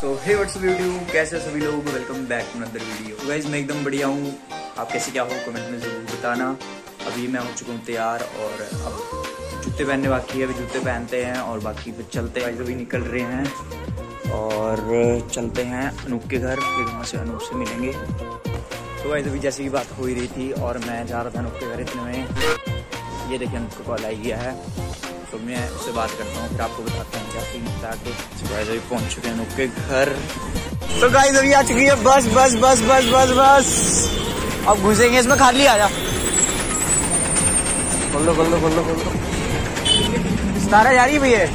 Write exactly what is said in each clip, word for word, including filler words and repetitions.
सो हे WhatsApp video, कैसे सभी लोग, welcome back to another video. तो गाइस मैं एकदम बढ़िया हूँ, आप कैसे क्या हो कमेंट में ज़रूर बताना। अभी मैं हो चुका हूँ तैयार और अब जूते पहनने बाकी है, अभी जूते पहनते हैं और बाकी फिर चलते हैं। अभी निकल रहे हैं और चलते हैं अनूप के घर, फिर वहाँ से अनूप से मिलेंगे। तो गाइस अभी जैसे की बात हो ही रही थी और मैं जा रहा था अनूप के घर, इतने में ये देखिए अनूप को कॉल आई गया है। तो मैं उससे बात करता हूँ, फिर आपको बताते हैं क्या सीन था। तो गाइस अभी पहुँच चुके हैं अनूप के घर। तो गाइस अभी आ चुकी है बस बस बस बस बस बस अब घुसेंगे इसमें। खाली आ जा, खोल लो खोल लो खोल लो खोल लो। सितारा जा रही है भैया।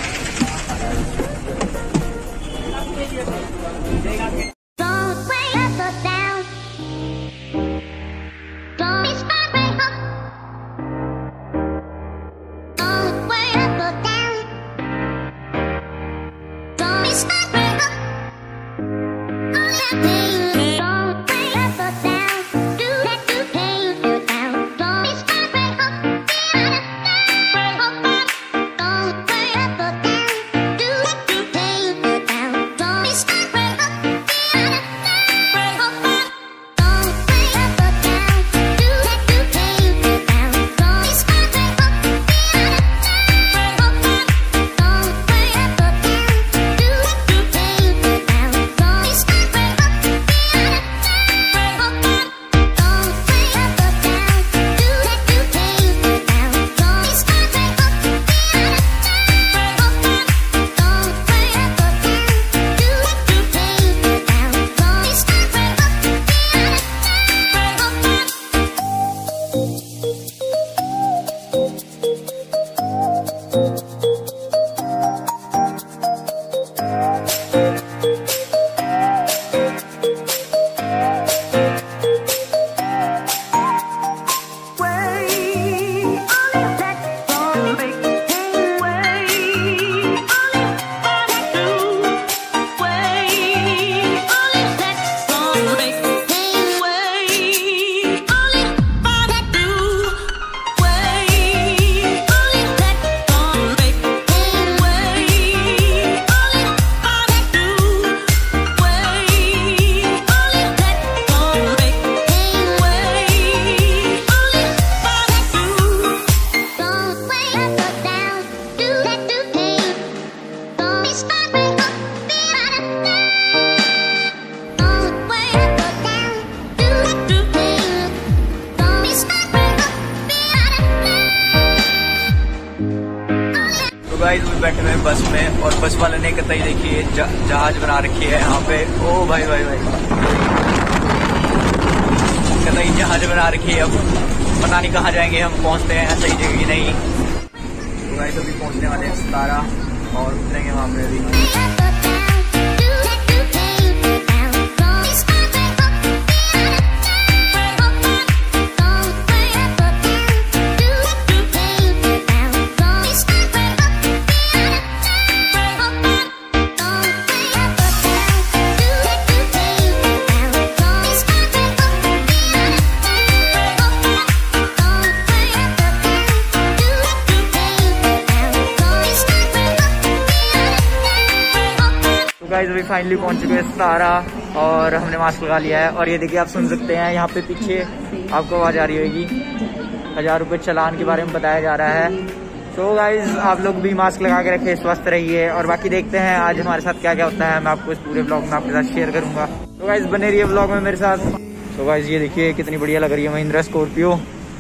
गाइस भी बैठे हुए बस में और बस वाले ने कतई देखिए जहाज बना रखी है यहाँ पे। ओ भाई भाई भाई कतई जहाज बना रखी है। अब पता नहीं कहाँ जाएंगे हम, पहुँचते हैं सही जगह की नहीं। तो गाइस अभी पहुँचने वाले हैं सितारा और उतरेंगे वहाँ पे अभी। गाइस अभी फाइनली पहुंच चुके हैं सितारा और हमने मास्क लगा लिया है। और ये देखिए आप सुन सकते हैं यहाँ पे पीछे आपको आवाज़ आ रही होगी, हजार रुपये चालान के बारे में बताया जा रहा है। तो गाइस आप लोग भी मास्क लगा के रखे, स्वस्थ रहिए। और बाकी देखते हैं आज हमारे साथ क्या क्या होता है, मैं आपको इस पूरे ब्लॉग में आपके साथ शेयर करूंगा। तो गाइस बने रहिए ब्लॉग में मेरे साथ। तो गाइस ये देखिए कितनी बढ़िया लग रही है महिंद्रा स्कॉर्पियो,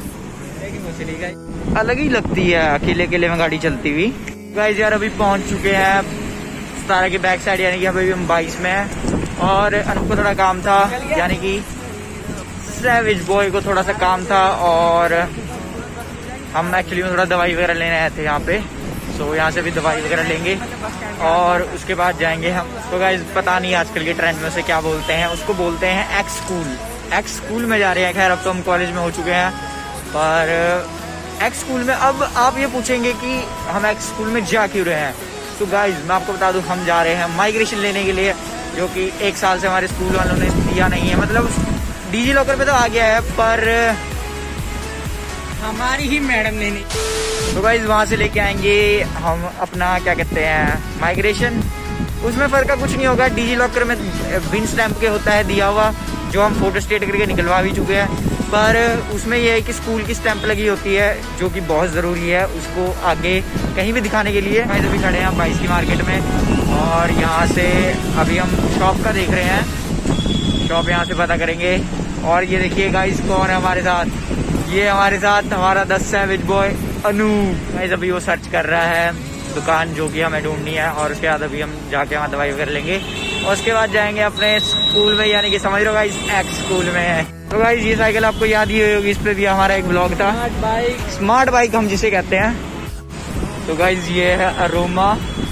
अलग ही लगती है अकेले अकेले में गाड़ी चलती हुई। गाइस यार अभी पहुँच चुके हैं सितारा की बैक साइड, यानी कि अभी हम बाईस में हैं। और अनूप को थोड़ा काम था, यानी कि सैविज बॉय को थोड़ा सा काम था और हम एक्चुअली में थोड़ा दवाई वगैरह लेने आए थे यहाँ पे। सो यहाँ से भी दवाई वगैरह लेंगे और उसके बाद जाएंगे हम। तो गाइस पता नहीं आजकल के ट्रेंड में से क्या बोलते हैं, उसको बोलते हैं एक्स स्कूल। एक्स स्कूल में जा रहे हैं। खैर अब तो हम कॉलेज में हो चुके हैं, पर एक्स स्कूल में अब आप ये पूछेंगे कि हम एक्स स्कूल में जा क्यों रहे हैं। तो गाइज मैं आपको बता दूं, हम जा रहे हैं माइग्रेशन लेने के लिए, जो कि एक साल से हमारे स्कूल वालों ने दिया नहीं है। मतलब डिजी लॉकर पे तो आ गया है, पर हमारी ही मैडम ने नहीं। तो गाइज वहाँ से लेके आएंगे हम अपना क्या कहते हैं माइग्रेशन, उसमें फर्क का कुछ नहीं होगा। डिजी लॉकर में विन स्टैम्प के होता है दिया हुआ, जो हम फोटो स्टेट करके निकलवा भी चुके हैं, पर उसमें यह है कि स्कूल की स्टैंप लगी होती है, जो कि बहुत ज़रूरी है उसको आगे कहीं भी दिखाने के लिए। भाई अभी खड़े हैं हम बाईस की मार्केट में, और यहाँ से अभी हम शॉप का देख रहे हैं, शॉप यहाँ से पता करेंगे। और ये देखिए गाइस कौन है हमारे साथ, ये हमारे साथ हमारा the savage boy Anu. Guys अभी वो सर्च कर रहा है दुकान जो कि हमें ढूंढनी है, और उसके बाद अभी हम जाके वहाँ दवाई कर लेंगे, और उसके बाद जाएंगे अपने स्कूल में, यानी कि समझ लो गाइस एक्स स्कूल में है। तो गाइस ये साइकिल आपको याद ही होगी, इस पे भी हमारा एक ब्लॉग था, स्मार्ट बाइक, स्मार्ट बाइक हम जिसे कहते हैं। तो गाइस ये है अरोमा,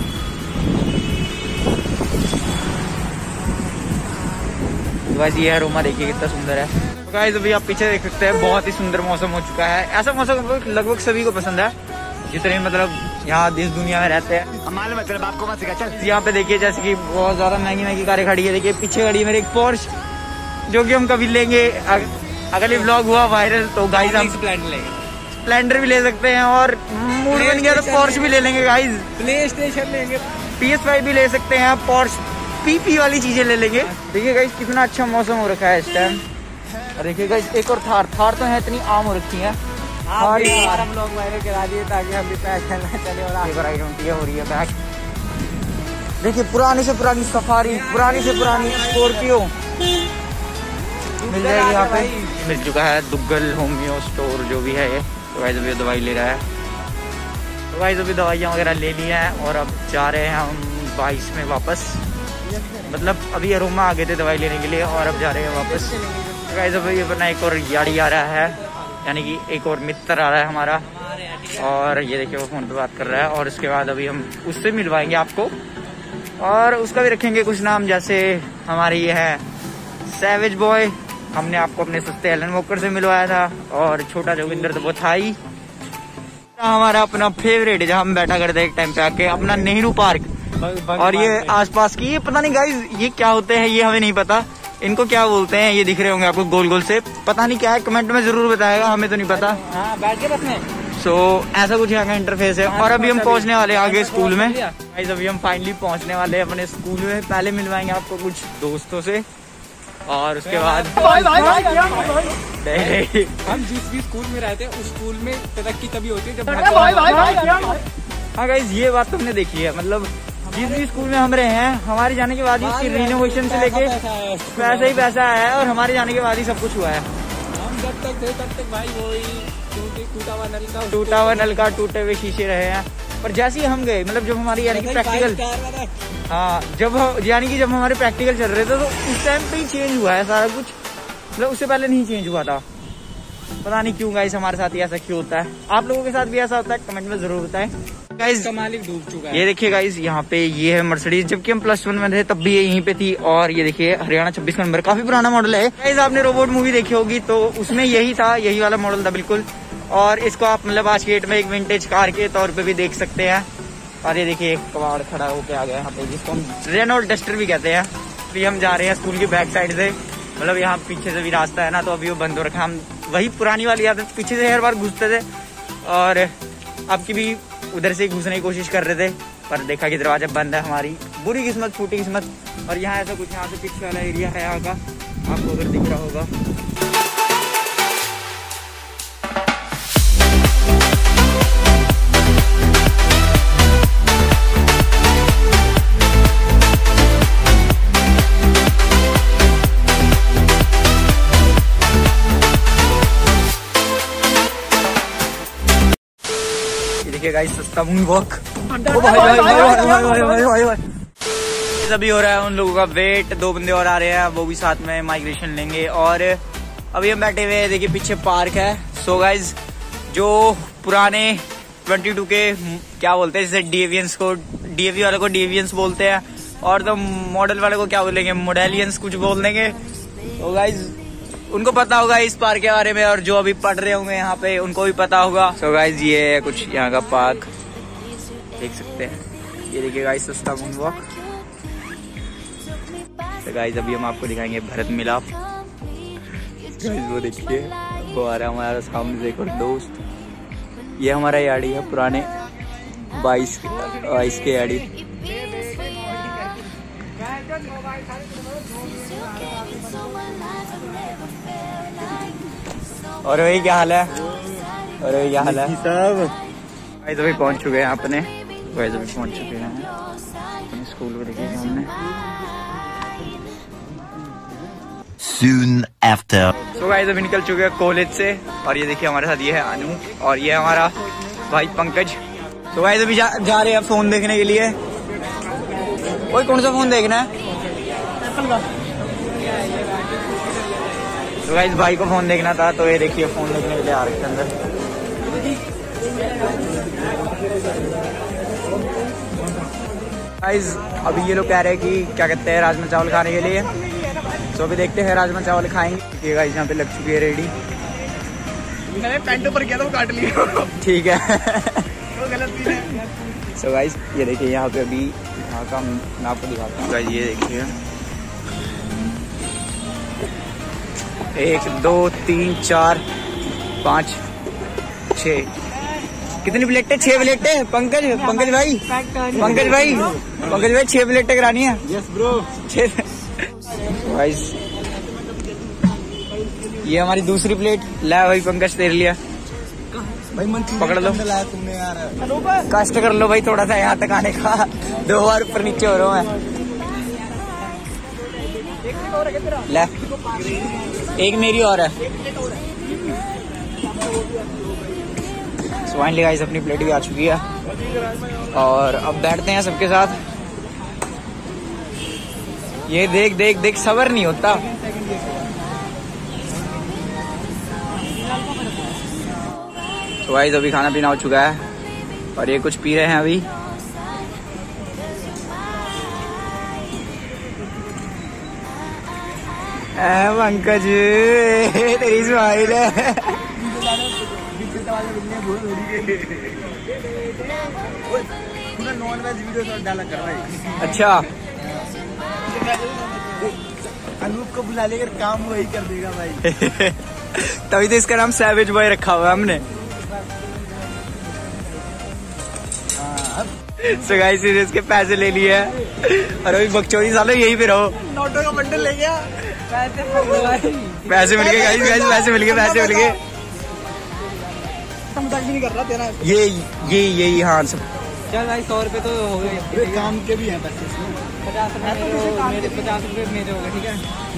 तो गाइस ये है अरोमा, देखिए कितना सुंदर है। तो गाइस अभी आप पीछे देख सकते हैं, बहुत ही सुंदर मौसम हो चुका है। ऐसा मौसम लगभग सभी को पसंद है, जितने मतलब यहाँ इस दुनिया में रहते हैं। मालूम है तेरे बाप को मत सिखा चल। यहाँ पे देखिए जैसे कि बहुत ज्यादा महंगी महंगी कारें खड़ी है। देखिए पीछे खड़ी है मेरे एक पोर्श, जो कि हम कभी लेंगे अगर ये व्लॉग हुआ वायरल तो गाइस हम स्प्लेंडर लेंगे, स्प्लेंडर भी ले सकते हैं, और मूड बन गया तो पोर्श भी ले लेंगे गाइस, प्ले स्टेशन लेंगे, पी एस फाइव भी ले सकते हैं, पोर्श पी पी वाली चीजें ले लेंगे। देखिए गाइस कितना अच्छा मौसम हो रखा है इस टाइम। और देखिए गाइस एक और थार थार तो है इतनी आम हो रखी है, आप भी हमारा ब्लॉग वायरल करा दिए ताकि हम भी पैक करना चले, और आगे राइड होती है हो रही है बैक। देखिए पुरानी से पुरानी सफारी, पुरानी से पुरानी स्कॉर्पियो मिल जाएगी यहाँ पे। मिल चुका है दुग्गल होम्यो स्टोर जो भी है ये। तो गाइस अभी दवाई ले रहा है, तो गाइस अभी दवाइयाँ वगैरह ले ली हैं, और अब जा रहे हैं हम बाईस में वापस, मतलब अभी अरोमा आ गए थे दवाई लेने के लिए, और अब जा रहे हैं वापस। तो गाइस अभी अपना एक और याड़ी आ रहा है, यानी कि एक और मित्र आ रहा है हमारा, और ये देखिए वो फोन पे बात कर रहा है, और उसके बाद अभी हम उससे मिलवाएंगे आपको, और उसका भी रखेंगे कुछ नाम, जैसे हमारी ये है सैवेज बॉय, हमने आपको अपने सस्ते एलन वॉकर से मिलवाया था, और छोटा जोगिंदर तो वो था ही। हमारा अपना फेवरेट जहाँ हम बैठा करते एक टाइम पे आके, अपना नेहरू पार्क, और ये आसपास की, ये पता नहीं गाइस ये क्या होते हैं, ये हमें नहीं पता इनको क्या बोलते हैं। ये दिख रहे होंगे आपको गोल गोल से, पता नहीं क्या है, कमेंट में जरूर बताएगा, हमें तो नहीं पता। हाँ, बैठ के बस में सो so, ऐसा कुछ यहाँ का इंटरफेस है। और अभी हम पहुँचने वाले हैं आगे स्कूल में। गाइस अभी हम फाइनली पहुँचने वाले हैं अपने स्कूल में। पहले मिलवाएंगे आपको कुछ दोस्तों से, और उसके बाद हम जिस भी स्कूल में रहते हैं उस स्कूल में तरक्की तभी होती है जब। हाँ गाइस ये बात तुमने देखी है, मतलब जिस भी स्कूल में हम रहे हैं, हमारे जाने के बाद ही उसकी रिनोवेशन से लेके पैसा ही पैसा है, और हमारे जाने के बाद ही सब कुछ हुआ है। हम जब तक थे तब तक भाई वही टूटा हुआ नल का टूटा हुआ नल का टूटे हुए शीशे रहे हैं, पर जैसे ही हम गए, मतलब जब हमारी यानी कि प्रैक्टिकल, हाँ जब यानी कि जब हमारे प्रैक्टिकल चल रहे थे तो उस टाइम पे ही चेंज हुआ है सारा कुछ, मतलब उससे पहले नहीं चेंज हुआ था। पता नहीं क्यों गाइस हमारे साथ ही ऐसा क्यों होता है, आप लोगों के साथ भी ऐसा होता है, कमेंट में जरूर बताएं गाइस। का मालिक डूब चुका है। ये देखिए गाइस यहाँ पे ये है मर्सिडीज, जबकि हम प्लस वन में थे तब भी ये यहीं पे थी, और ये देखिए हरियाणा छब्बीस नंबर, काफी पुराना मॉडल है गाइस। आपने रोबोट मूवी देखी होगी तो उसमें यही था, यही वाला मॉडल था बिल्कुल, और इसको आप मतलब आज के डेट में एक विंटेज कार के तौर पे भी देख सकते हैं। और ये देखिए एक कबाड़ खड़ा होके आ गया यहाँ पे, जिसको हम रेनॉल्ट डस्टर भी कहते हैं। अभी हम जा रहे हैं स्कूल की बैक साइड से, मतलब यहाँ पीछे से भी रास्ता है ना, तो अभी वो बंद हो रखा है। हम वही पुरानी वाली आदत, पीछे से हर बार घुसते थे, और अब की भी उधर से घुसने की कोशिश कर रहे थे, पर देखा कि दरवाजा बंद है, हमारी बुरी किस्मत, फूटी किस्मत। और यहाँ ऐसा कुछ, यहाँ से पीछे वाला एरिया है यहाँ का, आपको उधर दिख रहा होगा। गाइस सस्ता मून वॉक, अभी हो रहा है उन लोगों का वेट, दो बंदे और आ रहे हैं, वो भी साथ में माइग्रेशन लेंगे। और अभी हम बैठे हुए हैं, देखिए पीछे पार्क है। सो गाइस जो पुराने बाईस के क्या बोलते हैं, जैसे डीएवियंस को, डीएवी वाले को डीएवियंस बोलते हैं, और तो मॉडल वाले को क्या बोलेंगे, मॉडेलियंस कुछ बोल देंगे। तो गाइस उनको पता होगा इस पार्क के बारे में, और जो अभी पढ़ रहे होंगे यहाँ पे उनको भी पता होगा। सो so गाइज ये है कुछ यहाँ का पार्क, देख सकते हैं। ये देखिए गाइज सस्ता मून वॉक। तो गाइज अभी हम आपको दिखाएंगे भरत मिलाप। गाइज वो देखिए वो आ रहा है हमारा सामने से एक और दोस्त। ये हमारा याड़ी है पुराने बाईस बाईस के याड़ी। और वही क्या हाल है? और वही क्या हाल है सब? भाई तो भी पहुंच चुके हैं अपने, भाई तो भी पहुंच चुके हैं अपने स्कूल को। देखिए हमने Soon after. तो गाइस अभी निकल चुके हैं कॉलेज से, और ये देखिए हमारे साथ ये है अनु, और ये हमारा भाई पंकज। तो गाइस अभी जा, जा रहे हैं फोन देखने के लिए। कोई कौन सा फोन देखना है? तो गाइस भाई को फोन देखना था, तो ये देखिए फोन देखने के लिए आ रखे थे अंदर। गाइस अभी ये लोग कह रहे हैं कि क्या कहते हैं राजमा चावल खाने के लिए, तो अभी देखते हैं राजमा चावल खाएंगे। गाइस यहाँ पे लग चुकी है रेडी। मैंने पैंट ऊपर किया था वो काट लिया। ठीक है। वो गलत भी है। सो गाइस ये देखिए यहाँ पे अभी यहाँ का मैं आपको दिखाता हूँ। गाइस ये देखिए एक दो तीन चार पाँच छः, कितनी प्लेटें? छह प्लेटें। पंकज पंकज भाई पंकज भाई पंकज भाई छह प्लेटें करानी है। Yes bro. छह। गाइस ये हमारी दूसरी प्लेट। ला भाई पंकज तेरे लिया भाई मन पकड़ लो। तुमने यार कष्ट कर लो भाई थोड़ा सा यहाँ तक आने का। दो बार ऊपर नीचे हो रहा हूँ मैं। ले एक मेरी और है। फाइनली गाइस अपनी प्लेट भी आ चुकी है, और अब बैठते हैं सबके साथ। ये देख देख देख सबर नहीं होता। तो गाइस अभी खाना पीना हो चुका है, और ये कुछ पी रहे हैं अभी। पंकज तेरी स्माइल है। नॉन वेज वीडियो डाला कर रहा है। अच्छा अनूप को बुला लेकर काम वही कर देगा भाई। तभी तो इसका नाम सैवेज बॉय रखा हुआ है हमने। so guys इसके पैसे ले लिए हैं, और अभी बकचोदी सालों यहीं पे रहो। नोटों का बंडल ले गया। पैसे मिल गए गाइस, गाइस पैसे मिल गए, पैसे मिल गए। मजाक भी नहीं कर रहा तेरा। ये ये यही हाँ सब। चल भाई सौ रुपए तो हो गए। काम के भी हैं पैसे। पचास रुपए मेरे, पचास रुपए मेरे हो गए। ठीक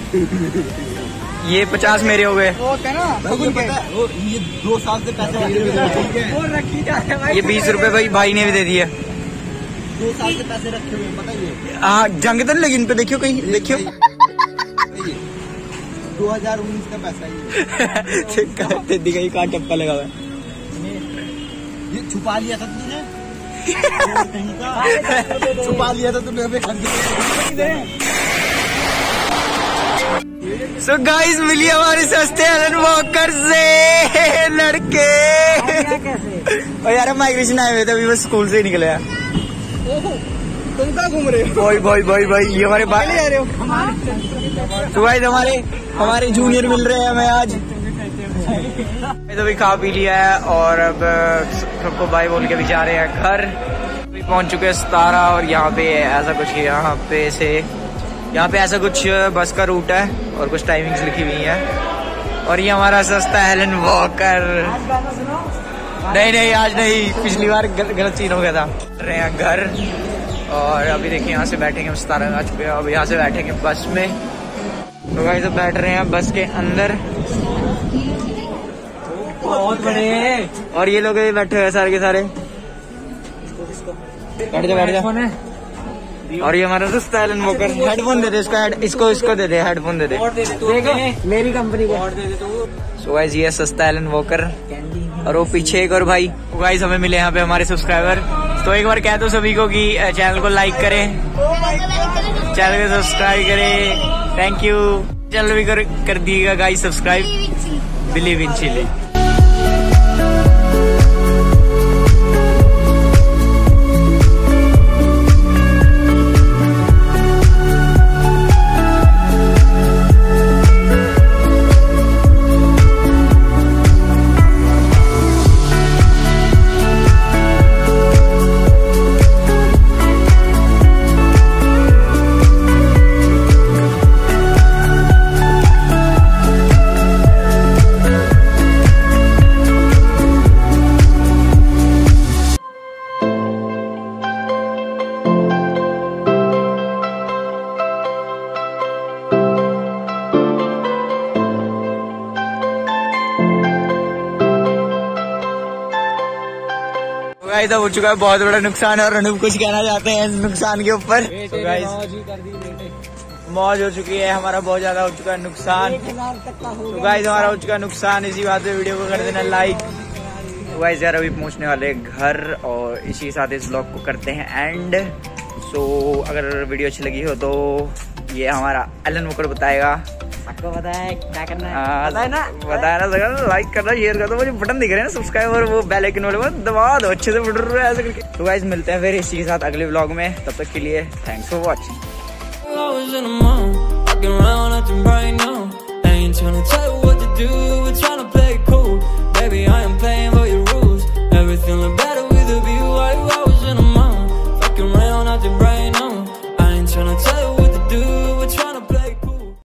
है ये पचास मेरे हो गए। वो क्या ना भाई, पता है वो ये दो साल से पैसे वो रखी जा रहे भाई। ये बीस रुपए भाई भाई ने भी दे दिए। दो साल से पैसे रखे हुए बताइए। हाँ जंग तो लेकिन पे देखियो कहीं देखियो। दो हजार उन्नीस का पैसा ये दिखाई कहाँ टप्पा लगा हुआ है। ये छुपा लिया था तुमने। छुपा लिया था तुमने अभी। सो गाइस मिलिए हमारे सस्ते एलन वॉकर से लड़के। और यार माइग्रेशन आए हुए थे, अभी बस स्कूल से ही निकले हैं। तुम कहाँ घूम रहे हो? भाई भाई भाई भाई ये हमारे बाल आ रहे हो। तो गाइस हमारे हमारे जूनियर मिल रहे हैं हमें आज। तो भी खा पी लिया है, और अब सबको बाय बोल के भी जा रहे हैं घर। अभी पहुंच चुके हैं सतारा, और यहाँ पे ऐसा कुछ यहाँ पे से यहाँ पे ऐसा कुछ बस का रूट है, और कुछ टाइमिंग्स लिखी हुई है। और ये हमारा सस्ता एलन वॉकर। नहीं नहीं आज नहीं, पिछली बार गलत सीन हो गया था। रहे हैं घर, और अभी देखिए यहाँ से बैठेंगे, सतारा आ चुके हैं। अब यहाँ से बैठेंगे बस में। तो गाइस सब बैठ रहे हैं बस के अंदर। बहुत बड़े। और ये लोग बैठे हुए सारे के सारे। बैठ जा बैठ जा। और ये हमारा सस्ता एलन वॉकर। हेडफोन दे दे इसको, इसको इसको दे दे हेडफोन दे दे। देखो मेरी कंपनी को और दे दे तू। सो गाइस ये सस्ता एलन वॉकर, और वो पीछे एक और भाई। तो गाइस हमें मिले यहाँ पे हमारे सब्सक्राइबर। तो एक बार कह दो सभी को कि चैनल को लाइक करें, चैनल को सब्सक्राइब करें। Thank you. चैनल भी कर, कर दिएगा guys subscribe. Believe in chilli. Guys अब हो चुका है बहुत बड़ा नुकसान और अनूप कुछ कहना चाहते हैं इस नुकसान के ऊपर। तो गाइस मौज हो चुकी है, हमारा बहुत ज्यादा हो चुका है नुकसान। तो गाइस हमारा हो चुका है नुकसान, इसी बात पे वीडियो को कर देना लाइक। तो गाइस यार अभी पहुंचने वाले घर और इसी के साथ इस ब्लॉग को करते हैं एंड। सो अगर वीडियो अच्छी लगी हो तो ये हमारा एलन मुकर बताएगा, आपको बताया क्या करना है, बताया ना बताया ना लाइक करना, शेयर कर दो, मुझे बटन दिख रहे हैं ना सब्सक्राइब और वो बेल आइकन वाले वो दबा दो अच्छे से बटन रहा है ऐसे करके। तो गाइस मिलते हैं फिर इसी के साथ अगले व्लॉग में, तब तक के लिए थैंक्स फॉर वॉचिंग।